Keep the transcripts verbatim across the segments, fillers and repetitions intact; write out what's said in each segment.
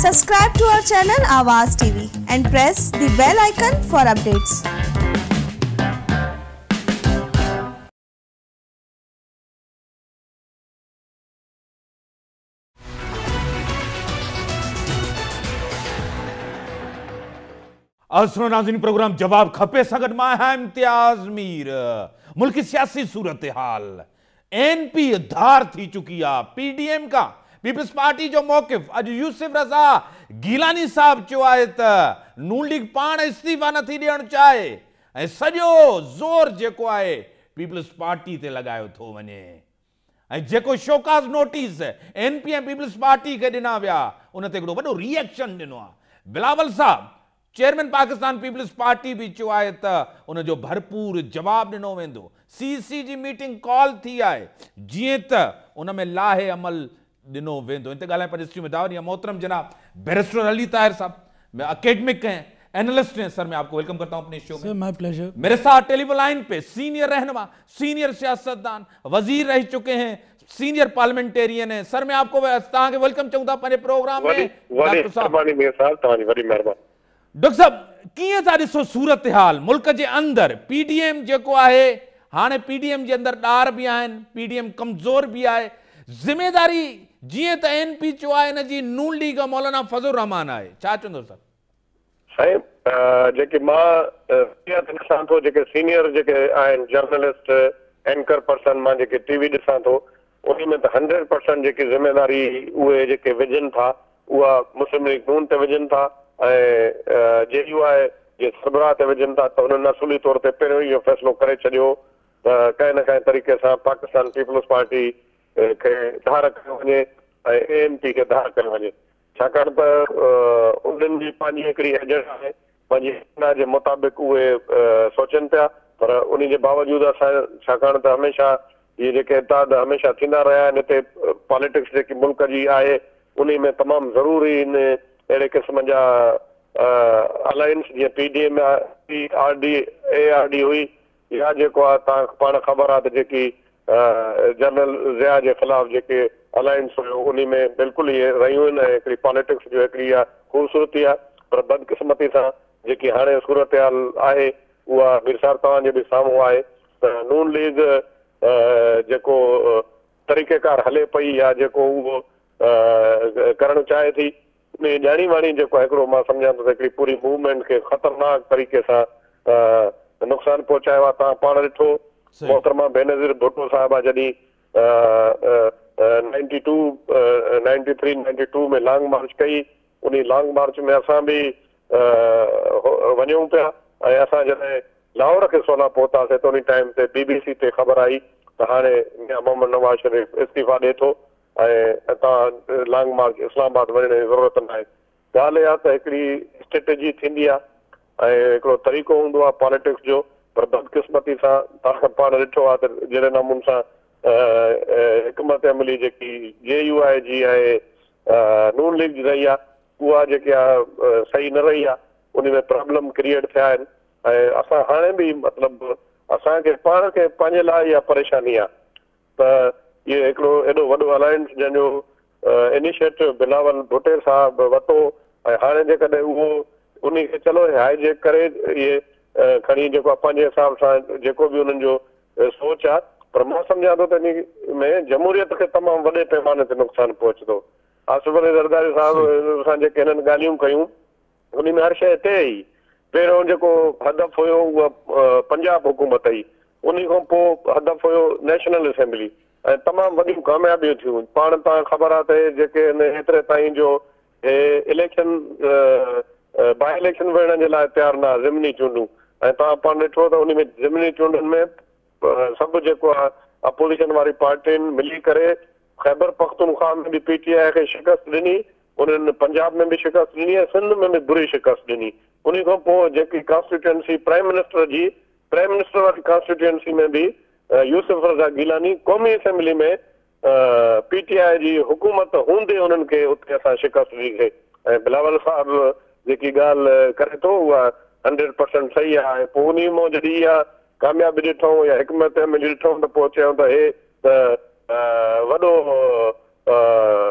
Subscribe to our channel Awaaz T V and press the bell icon for updates. असरो नाज़रीन programme जवाब खपे सगत मां है इम्तियाज मीर। मुल्क की सियासी सूरत हाल एनपी धार थी चुकी है। पीडीएम का पीपल्स पार्टी जो मौकिफ अज यूसुफ रज़ा गीलानी साहब चो है त नून लीग पान इस्तीफा नथी ॾियण चाहे ऐं सॼो ज़ोर जेको आहे पीपल्स पार्टी ते लगायो थो वञे ऐं जेको शोकाज़ नोटिस एनपी ऐं पीपल्स पार्टी के ॾिना विया उन ते हिकिड़ो वॾो रिएक्शन ॾिनो आहे। बिलावल साहब चेयरमैन पाकिस्तान पीपल्स पार्टी भी चो है त उन जो भरपूर जवाब ॾिनो वेंदो। सीसी जी मीटिंग कॉल थी है जिए त उन में लाहे अमल ॾिनो वेंदो। इन ते ॻाल्हाइण पर हिस्ट्री में दावरी मोहतरम जनाब बैरिस्टर अली ताहिर साहब, मैं अकेडमिक हैं, एनालिस्ट हैं। सर मैं आपको वेलकम करता हूं अपने शो में। My pleasure. मेरे साथ टेलीफोन लाइन पे सीनियर रहनुमा, सीनियर सियासतदान, वजीर रह चुके हैं, सीनियर पार्लियामेंटेरियन है। सर मैं आपको वेलकम चाहूंगा अपने प्रोग्राम में। डॉक्टर साहब डॉक्टर साहब किए था ॾिसो सूरत हाल मुल्क के अंदर पीडीएम जो है हाँ पीडीएम के अंदर डार भी आन, पीडीएम कमजोर भी है, जिम्मेदारी जिए त एनपी चो है इन जी नून लीग मौलाना फजल रहमान है। छा चवंदो सर? साईं जेके मां ॾिसां थो जेके सीनियर जेके आहिनि जर्नलिस्ट एंकर पर्सन मां जेके टीवी ॾिसां थो उन में त हंड्रेड परसेंट जेकी जिम्मेदारी उहे जेके विझनि था उहा मुस्लिम लीग नून ते विझनि था ऐं जे यू आहे जे सरबराह ते विझनि था त उन्हनि असुली तौर ते पहिरियों इहो फ़ैसिलो करे छॾियो त कंहिं न कंहिं तरीक़े सां पाकिस्तान पीपल्स पार्टी खे धार कयो वञे ऐं ए एन पी खे धार कयो वञे। छाकाणि त उन्हनि जी पंहिंजी हिकिड़ी एजेंडा आहे, पंहिंजी एजेंडा जे मुताबिक़ उहे सोचनि पिया, पर उन जे बावजूदि असां छाकाणि त हमेशह इहे जेके इतिहाद हमेशह थींदा रहिया आहिनि हिते पॉलिटिक्स जेकी मुल्क जी आहे उन में तमामु ज़रूरी इन अहिड़े क़िस्म जा अलायंस जीअं PDM R D A R D हुई या जेको आहे तव्हां पाण ख़बर आहे त जेकी जनरल ज़िया जे ख़िलाफ़ जेके अलायंस हुयो उन में बिल्कुलु इहे रहियूं आहिनि ऐं हिकिड़ी पॉलिटिक्स जो हिकिड़ी आहे ख़ूबसूरती आहे। पर बदकिस्मती सां जेकी हाणे सूरत हाल आहे उहा बिरसार तव्हांजे बि साम्हूं आहे त नून लीग जेको तरीक़ेकार हले पई या जेको उहो करणु चाहे थी उन ॼाणी वाणी जेको हिकिड़ो मां सम्झां थो त हिकिड़ी पूरी मूवमेंट खे ख़तरनाक तरीक़े सां नुक़सानु पहुचायो आहे। तव्हां पाण ॾिठो मोहतरमा बेनज़ीर भुट्टो साहिबा जॾहिं ninety two ninety three ninety two में लॉन्ग मार्च कई उन लॉन्ग मार्च में असां बि वञूं पिया ऐं असां जॾहिं लाहौर खे सोला पहुतासीं त उन टाइम ते बीबीसी ते ख़बर आई त हाणे मोहम्मद नवाज़ शरीफ़ इस्तीफ़ा ॾिए थो ऐं तव्हां लॉन्ग मार्च इस्लामाबाद वञण जी ज़रूरत न आहे। ॻाल्हि इहा त हिकिड़ी स्ट्रेटेजी थींदी आहे ऐं हिकिड़ो तरीक़ो हूंदो आहे पॉलिटिक्स जो, पर बदकिस्मती सां तव्हां पाण ॾिठो आहे त जहिड़े नमूने सां हिकमत अमली जेकी जे यू आई जी आहे नून लीग जी रही आहे उहा जेकी आहे सही न रही आहे, उन में प्रॉब्लम क्रिएट थिया आहिनि ऐं असां हाणे बि मतिलबु असांखे पाण खे पंहिंजे लाइ इहा परेशानी आहे त इहो हिकिड़ो एॾो वॾो अलायंस जंहिंजो इनिशिएटिव बिलावल भुट्टे साहब वरितो ऐं हाणे जेकॾहिं उहो उन खे चलो हाईजेक करे इहे खणी जेको आहे पंहिंजे हिसाब सां जेको बि उन्हनि जो सोच आहे, पर मां सम्झां थो त इन में जमहूरियत खे तमामु वॾे पैमाने ते नुक़सानु पहुचंदो। आसिफ अली ज़रदारी साहिब सां जेके हिननि ॻाल्हियूं कयूं उन में हर शइ ते ई पहिरियों जेको हदफ़ हुयो उहा पंजाब हुकूमत ई, उन खां पोइ हदफ़ हुयो नेशनल असेंबली ऐं तमामु वॾियूं कामयाबियूं थियूं। पाण तव्हां ख़बर आहे त जेके हेतिरे ताईं जो इलेक्शन बाई इलेक्शन वेहण जे लाइ तयारु न ज़िमनी चूंडूं ऐं तव्हां पाण ॾिठो त उन में ज़िमनी चूंडुनि में सभु जेको आहे अपोजिशन वारी पार्टियुनि मिली करे ख़ैबर पख्तूनख्वा में बि पीटीआई खे शिकस्त ॾिनी, उन्हनि पंजाब में बि शिकस्त ॾिनी ऐं सिंध में बि बुरी शिकस्त ॾिनी। उन खां पोइ जेकी कॉन्स्टिट्यूएंसी प्राइम मिनिस्टर जी प्राइम मिनिस्टर वारी कॉन्स्टिट्यूएंसी में बि यूसुफ रज़ा गीलानी क़ौमी असेंबली में पीटीआई जी हुकूमत हूंदे उन्हनि खे उते असां शिकस्त ॾिनीसीं ऐं बिलावल साहिबु जेकी ॻाल्हि करे थो उहा हंड्रेड परसेंट सही आहे। पोइ उन मां जॾहिं इहा कामयाबी ॾिठूं या हिकमत अमली ॾिठूं त पोइ चयूं त हे त वॾो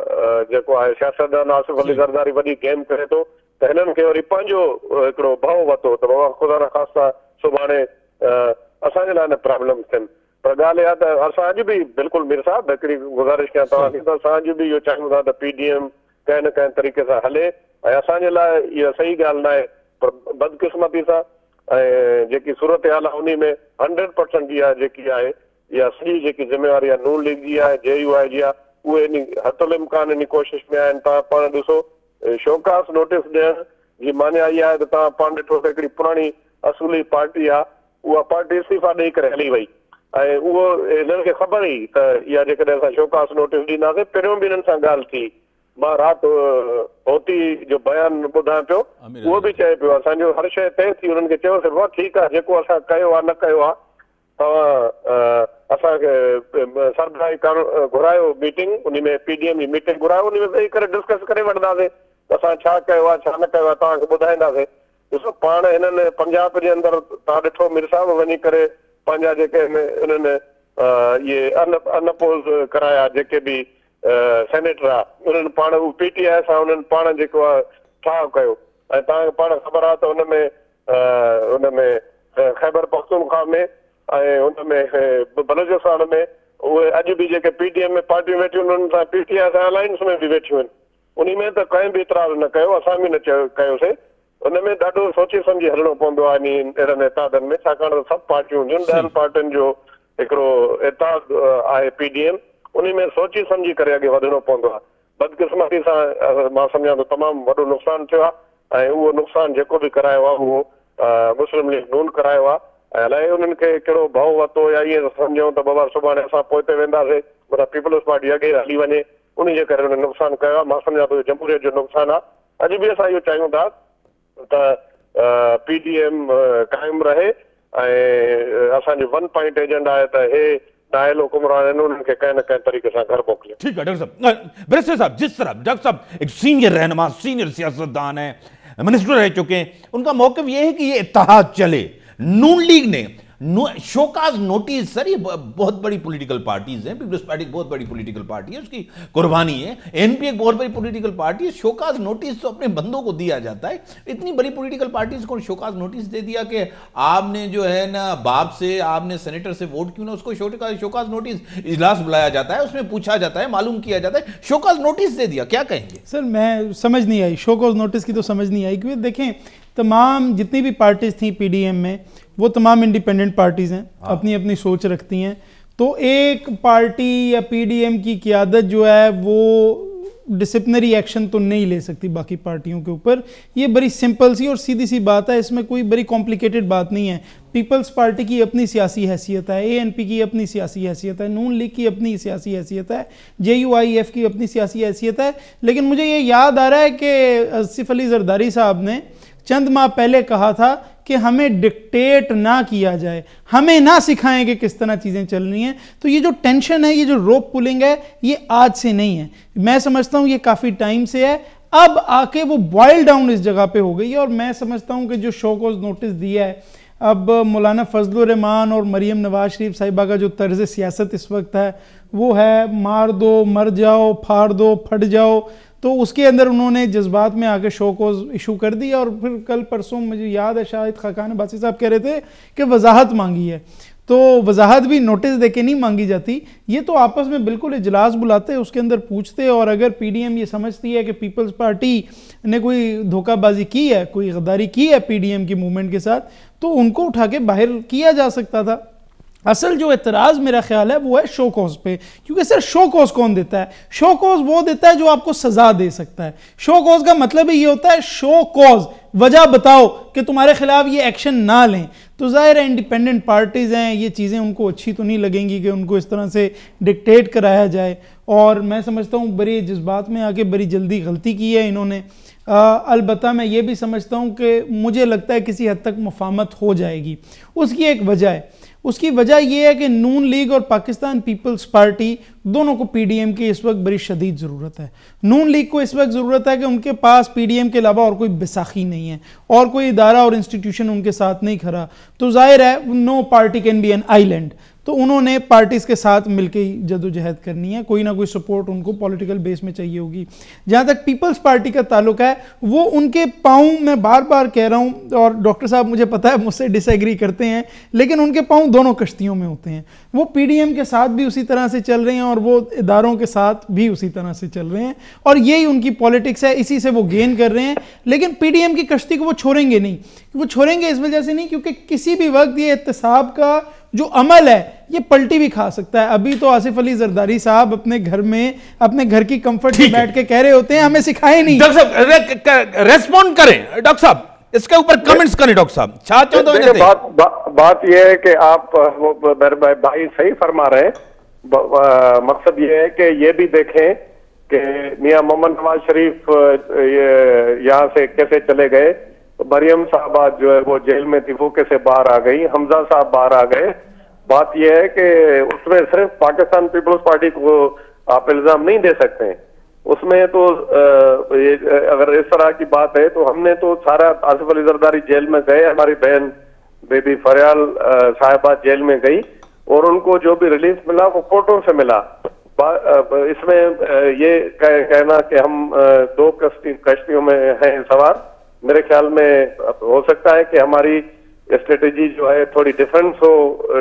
जेको आहे सियासतदान आसिफ अली ज़रदारी वॾी गेम करे थो त हिननि खे वरी पंहिंजो हिकिड़ो भाव वरितो त बाबा ख़ुदा न ख़ास्ता सुभाणे असांजे लाइ न प्रॉब्लम थियनि। पर ॻाल्हि इहा त असां अॼु बि बिल्कुलु मीर साहिब हिकिड़ी गुज़ारिश कयां तव्हांखे त असां अॼु बि इहो चाहियूं था त पी डी एम कंहिं न कंहिं तरीक़े सां हले ऐं असांजे लाइ इहा सही ॻाल्हि न आहे पर बदकिस्मती सां ऐं जेकी सूरत हाल आहे उन में हंड्रेड परसेंट इहा जेकी आहे इहा सॼी जेकी ज़िम्मेवारी आहे नून लीग जी आहे जे यू आई जी आहे उहे इन हथुल इम्कान इन कोशिश में आहिनि। तव्हां पाण ॾिसो शोकास नोटिस ॾियण जी मान्या इहा आहे त तव्हां पाण ॾिठो त हिकिड़ी पुराणी असुली पार्टी आहे उहा पार्टी इस्तीफ़ा ॾेई करे हली वई ऐं उहो हिननि खे ख़बर हुई त इहा जेकॾहिं असां शोकास नोटिस ॾींदासीं पहिरियों बि हिननि सां ॻाल्हि थी। मां राति होती जो बयानु ॿुधां पियो उहो बि चए पियो असांजो हर शइ तइ थी हुननि खे चयोसीं भाउ ठीकु आहे जेको असां कयो आहे न कयो आहे तव्हां असांखे सरबराही करणु घुरायो मीटिंग उन में पी डी एम जी मीटिंग घुरायो उन में वेही करे डिस्कस करे वठंदासीं असां छा कयो आहे छा न कयो आहे तव्हांखे ॿुधाईंदासीं। ॾिसो पाण हिननि पंजाब जे अंदरि तव्हां ॾिठो मीर साहिब वञी करे पंहिंजा जेके हिननि इहे अन अनपोज़ कराया जेके बि सेनेटर आहे उन्हनि पाण हू पी टी आई सां उन्हनि पाण जेको आहे ठाह कयो ऐं तव्हांखे पाण ख़बर आहे त हुन में हुन में ख़ैबर पख्तूनख्वा में ऐं हुन में बलोचिस्तान में उहे अॼु बि जेके पी टी एम में पार्टियूं वेठियूं उन्हनि सां पी टी आई सां अलायंस में बि वेठियूं आहिनि उन में त कंहिं बि इतराज़ न कयो असां बि न चयो कयोसीं। हुन में ॾाढो सोचे सम्झी हलणो पवंदो आहे इन अहिड़नि इतादनि में छाकाणि त सभु पार्टियूं हूंदियूं आहिनि ॾहनि पार्टियुनि जो हिकिड़ो इताद आहे पी डी एम उन में सोची सम्झी करे अॻे वधणो पवंदो आहे। बदकिस्मती सां मां सम्झां थो तमामु वॾो नुक़सानु थियो आहे ऐं उहो नुक़सानु जेको बि करायो आहे उहो मुस्लिम लीग नून करायो आहे ऐं अलाए उन्हनि खे कहिड़ो भाव वरितो या ईअं सम्झूं त बाबा सुभाणे असां पोइ ते वेंदासीं मतिलबु पीपल्स पार्टी अॻे हली वञे उन जे करे हुन नुक़सानु कयो आहे। मां सम्झां थो जमहूरियत जो नुक़सानु आहे। अॼु बि असां इहो चाहियूं था त पी डी एम क़ाइमु रहे ऐं असांजो वन पॉइंट एजेंडा आहे त हे नायल हुकुमरान आहिनि उन्हनि खे कंहिं न कंहिं तरीक़े सां घर मोकिलियो। ठीक है डॉक्टर साहब बैरिस्टर साहब जिस तरह डॉक्टर साहब एक सीनियर रहनुमा सीनियर सियासतदान है मिनिस्टर रह चुके हैं उनका मौक़िफ़ ये है कि ये इत्तेहाद चले नून लीग ने नो, शोकाज नोटिस सर ये बहुत बड़ी पॉलिटिकल पार्टीज हैं पीपल्स पार्टी बहुत बड़ी पॉलिटिकल पार्टी है उसकी कुर्बानी है एनपी एक बहुत बड़ी पॉलिटिकल पार्टी है शोकाज नोटिस तो अपने बंदों को दिया जाता है इतनी बड़ी पॉलिटिकल पार्टीज को शोकाज नोटिस दे दिया कि आपने जो है ना बाप से आपने सेनेटर से वोट क्यों ना उसको शोकाज नोटिस इजलास बुलाया जाता है उसमें पूछा जाता है मालूम किया जाता है शोकाज नोटिस दे दिया क्या कहेंगे सर। मैं समझ नहीं आई शोकाज नोटिस की तो समझ नहीं आई क्योंकि देखें तमाम जितनी भी पार्टीज थी पीडीएम में वो तमाम इंडिपेंडेंट पार्टीज हैं हाँ। अपनी अपनी सोच रखती हैं तो एक पार्टी या पीडीएम की क़यादत जो है वो डिसिप्लिनरी एक्शन तो नहीं ले सकती बाकी पार्टियों के ऊपर। ये बड़ी सिंपल सी और सीधी सी बात है इसमें कोई बड़ी कॉम्प्लिकेटेड बात नहीं है। पीपल्स पार्टी की अपनी सियासी हैसियत है एएनपी की अपनी सियासी हैसियत है नून लीग की अपनी सियासी हैसियत है जेयूआईएफ की अपनी सियासी हैसियत है। लेकिन मुझे ये याद आ रहा है कि आसिफ अली ज़रदारी साहब ने चंद माह पहले कहा था कि हमें डिक्टेट ना किया जाए हमें ना सिखाएं कि किस तरह चीज़ें चल रही हैं। तो ये जो टेंशन है ये जो रोप पुलिंग है ये आज से नहीं है मैं समझता हूँ ये काफ़ी टाइम से है अब आके वो बॉयल डाउन इस जगह पे हो गई है। और मैं समझता हूँ कि जो शोकॉज नोटिस दिया है अब मौलाना फजलुर रहमान और मरियम नवाज शरीफ साहिबा का जो तर्ज सियासत इस वक्त है वो है मार दो मर जाओ फाड़ दो फट जाओ तो उसके अंदर उन्होंने जज्बात में आके शो को इशू कर दिया। और फिर कल परसों मुझे याद है शायद खाकान बासी साहब कह रहे थे कि वजाहत मांगी है तो वजाहत भी नोटिस देके नहीं मांगी जाती ये तो आपस में बिल्कुल इजलास बुलाते उसके अंदर पूछते। और अगर पीडीएम ये समझती है कि पीपल्स पार्टी ने कोई धोखाबाजी की है कोई गद्दारी की है पीडीएम की मूवमेंट के साथ तो उनको उठा के बाहर किया जा सकता था। असल जो एतराज़ मेरा ख्याल है वो है शो कॉज पे क्योंकि सर शो कॉज कौन देता है शो कॉज वो देता है जो आपको सजा दे सकता है। शो कॉज का मतलब ही ये होता है शो कॉज वजह बताओ कि तुम्हारे खिलाफ ये एक्शन ना लें। तो ज़ाहिर है इंडिपेंडेंट पार्टीज़ हैं ये चीज़ें उनको अच्छी तो नहीं लगेंगी कि उनको इस तरह से डिक्टेट कराया जाए। और मैं समझता हूँ बड़ी जज्बात में आके बड़ी जल्दी गलती की है इन्होंने। अलबत्ता मैं ये भी समझता हूँ कि मुझे लगता है किसी हद तक मुफाहमत हो जाएगी। उसकी एक वजह है उसकी वजह यह है कि नून लीग और पाकिस्तान पीपल्स पार्टी दोनों को पीडीएम की इस वक्त बड़ी शदीद ज़रूरत है। नून लीग को इस वक्त ज़रूरत है कि उनके पास पीडीएम के अलावा और कोई बैसाखी नहीं है और कोई इदारा और इंस्टीट्यूशन उनके साथ नहीं खड़ा। तो जाहिर है no party can be an island तो उन्होंने पार्टीज़ के साथ मिलकर ही जदोजहद करनी है, कोई ना कोई सपोर्ट उनको पॉलिटिकल बेस में चाहिए होगी। जहाँ तक पीपल्स पार्टी का ताल्लुक है, वो उनके पाँव, मैं बार बार कह रहा हूँ, और डॉक्टर साहब मुझे पता है मुझसे डिसएग्री करते हैं, लेकिन उनके पाँव दोनों कश्तियों में होते हैं। वो पीडीएम के साथ भी उसी तरह से चल रहे हैं और वो इदारों के साथ भी उसी तरह से चल रहे हैं, और यही उनकी पॉलिटिक्स है, इसी से वो गेन कर रहे हैं। लेकिन पीडीएम की कश्ती को वो छोड़ेंगे नहीं। वो छोड़ेंगे इस वजह से नहीं क्योंकि किसी भी वक्त ये इत्तेसाब का जो अमल है ये पलटी भी खा सकता है। अभी तो आसिफ अली जरदारी साहब अपने घर में अपने घर की कंफर्ट में बैठ के कह रहे होते हैं हमें सिखाए नहीं। डॉक्टर साहब रेस्पॉन्ड करें, डॉक्टर साहब इसके ऊपर कमेंट्स करें। डॉक्टर साहब चाहते हो तो बात बा, बात यह है कि आप मेरे भाई सही फरमा रहे हैं। मकसद ये है कि ये भी देखें कि मियां मोहम्मद नवाज शरीफ यहाँ से कैसे चले गए, मरियम साहबा जो है वो जेल में थी वो कैसे बाहर आ गई, हमजा साहब बाहर आ गए। बात यह है कि उसमें सिर्फ पाकिस्तान पीपल्स पार्टी को आप इल्जाम नहीं दे सकते हैं। उसमें तो ये, अगर इस तरह की बात है तो हमने तो सारा, आसिफ अली जरदारी जेल में गए, हमारी बहन बेबी फरियाल साहिबा जेल में गई और उनको जो भी रिलीफ मिला वो कोर्टों से मिला। इसमें ये कहना कि हम दो कश्ती कश्तियों में हैं सवार, मेरे ख्याल में हो सकता है कि हमारी स्ट्रेटेजी जो है थोड़ी डिफरेंस हो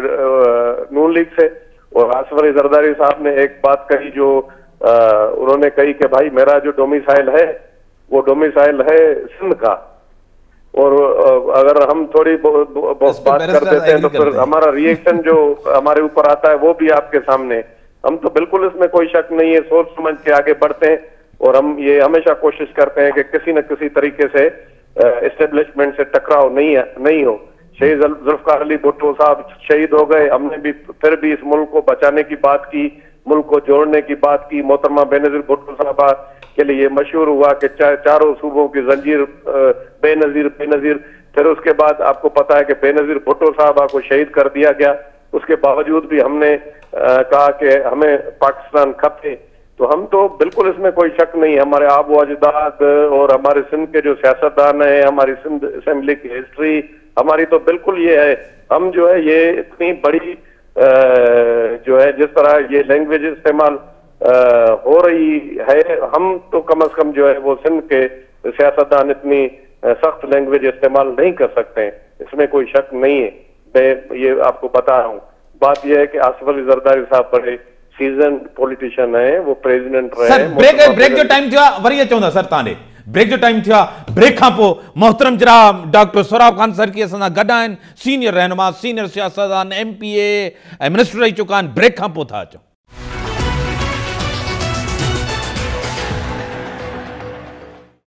नून लीग से। और आसिफ अली जरदारी साहब ने एक बात कही जो आ, उन्होंने कही कि भाई मेरा जो डोमिसाइल है वो डोमिसाइल है सिंध का, और अगर हम थोड़ी बात कर देते हैं तो फिर हमारा रिएक्शन जो हमारे ऊपर आता है वो भी आपके सामने। हम तो बिल्कुल इसमें कोई शक नहीं है, सोच समझ के आगे बढ़ते हैं और हम ये हमेशा कोशिश करते हैं कि किसी न किसी तरीके से एस्टेब्लिशमेंट से टकराव नहीं नहीं हो। शहीद जुल्फकार अली भुट्टो साहब शहीद हो गए, हमने भी फिर भी इस मुल्क को बचाने की बात की, मुल्क को जोड़ने की बात की। मोहतरमा बेनजीर भुट्टो साहबा के लिए मशहूर हुआ कि चा, चारों सूबों की जंजीर बेनजीर बेनजीर। फिर उसके बाद आपको पता है कि बेनजीर भुट्टो साहबा को शहीद कर दिया गया। उसके बावजूद भी हमने आ, कहा कि हमें पाकिस्तान खपे। तो हम तो बिल्कुल इसमें कोई शक नहीं है, हमारे आबो अजदाद और हमारे सिंध के जो सियासतदान है, हमारी सिंध असेंबली की हिस्ट्री हमारी तो बिल्कुल ये है। हम जो है ये इतनी बड़ी आ, जो है जिस तरह ये लैंग्वेज इस्तेमाल हो रही है, हम तो कम अज कम जो है वो सिंध के सियासतदान इतनी सख्त लैंग्वेज इस्तेमाल नहीं कर सकते हैं, इसमें कोई शक नहीं है। मैं ये आपको बता रहा हूँ। बात यह है कि आसिफ अली जरदारी साहब बड़े सीजन पॉलिटिशियन है, वो प्रेसिडेंट रहे। सर ब्रेक ब्रेक जो टाइम था वरी चवंदा सर ताने ब्रेक जो टाइम था ब्रेक का पो मोहतरम जनाब डॉक्टर सोराब खान सर की असां गॾु आहिनि, सीनियर रहनुमा सीनियर सियासतदान एमपीए मिनिस्टर रही चुका आहिनि। ब्रेक का पो था अचूं।